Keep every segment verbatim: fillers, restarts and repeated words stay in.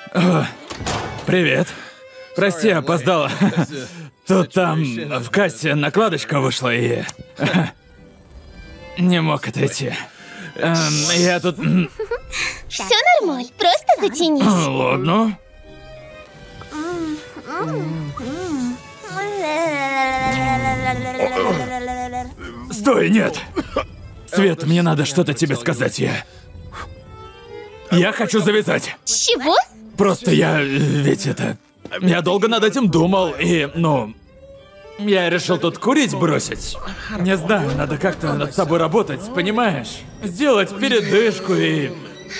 О, привет. Прости, опоздала. Тут там в кассе накладочка вышла и... не мог отойти. Эм, я тут... Все нормально, просто затянись. Ладно. Стой, нет. Свет, мне надо что-то тебе сказать, я... Я хочу завязать. Чего? Просто я... ведь это... Я долго над этим думал, и, ну... Я решил тут курить бросить. Не знаю, надо как-то над собой работать, понимаешь? Сделать передышку и...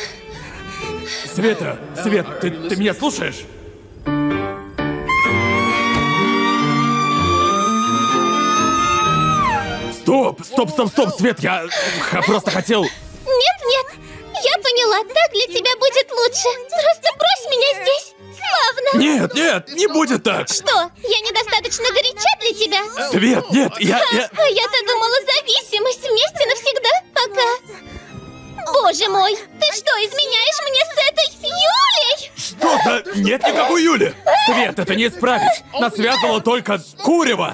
Света, Свет, ты, ты меня слушаешь? Стоп, стоп, стоп, стоп, Свет, я, я просто хотел... Нет, нет, я поняла, так для тебя будет лучше. Просто брось меня здесь, славно. Нет, нет, не будет так. Что, я недостаточно горяча для тебя? Свет, нет, я... я... А я-то думала, зависимость вместе навсегда, пока... Боже мой, ты что, изменяешь мне с этой Юлей? Что за... Нет никакой Юли! Свет, это не исправить! Нас связывало только курево!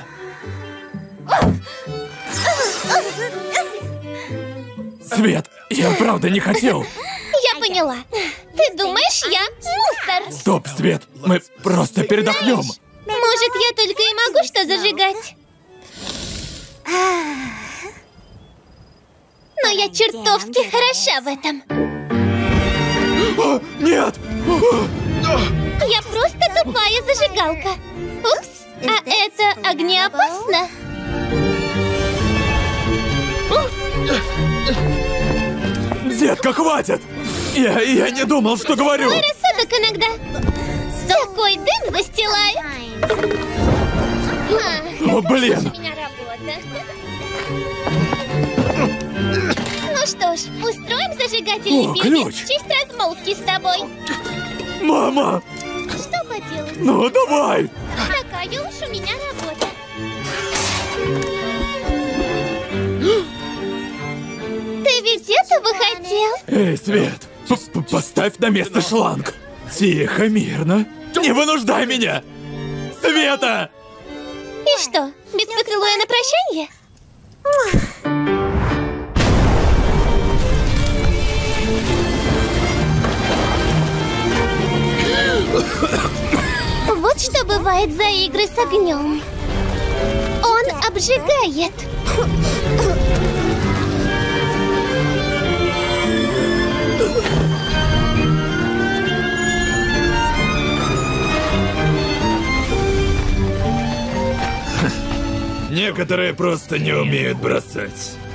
Свет, я правда не хотел. Я поняла. Ты думаешь, я мусор? Стоп, Свет, мы просто передохнем. Может, я только и могу что зажигать? Но я чертовски хороша в этом. О, нет! Я просто тупая зажигалка. Упс, а это огнеопасно? Детка, хватит! Я, я не думал, что говорю. Мой рассудок иногда такой дым застилает. О, блин! У меня работа. Ну что ж, устроим зажигательный О, пикник ключ. в честь размолвки с тобой. Мама! Что поделать? Ну, давай! Такая уж у меня работа. Ты ведь этого хотел? Эй, Свет, п- п- поставь на место шланг. Тихо, мирно. Не вынуждай меня! Света! И что, без поцелуя на прощанье? Вот что бывает за игры с огнем. Он обжигает. Некоторые просто не умеют бросать.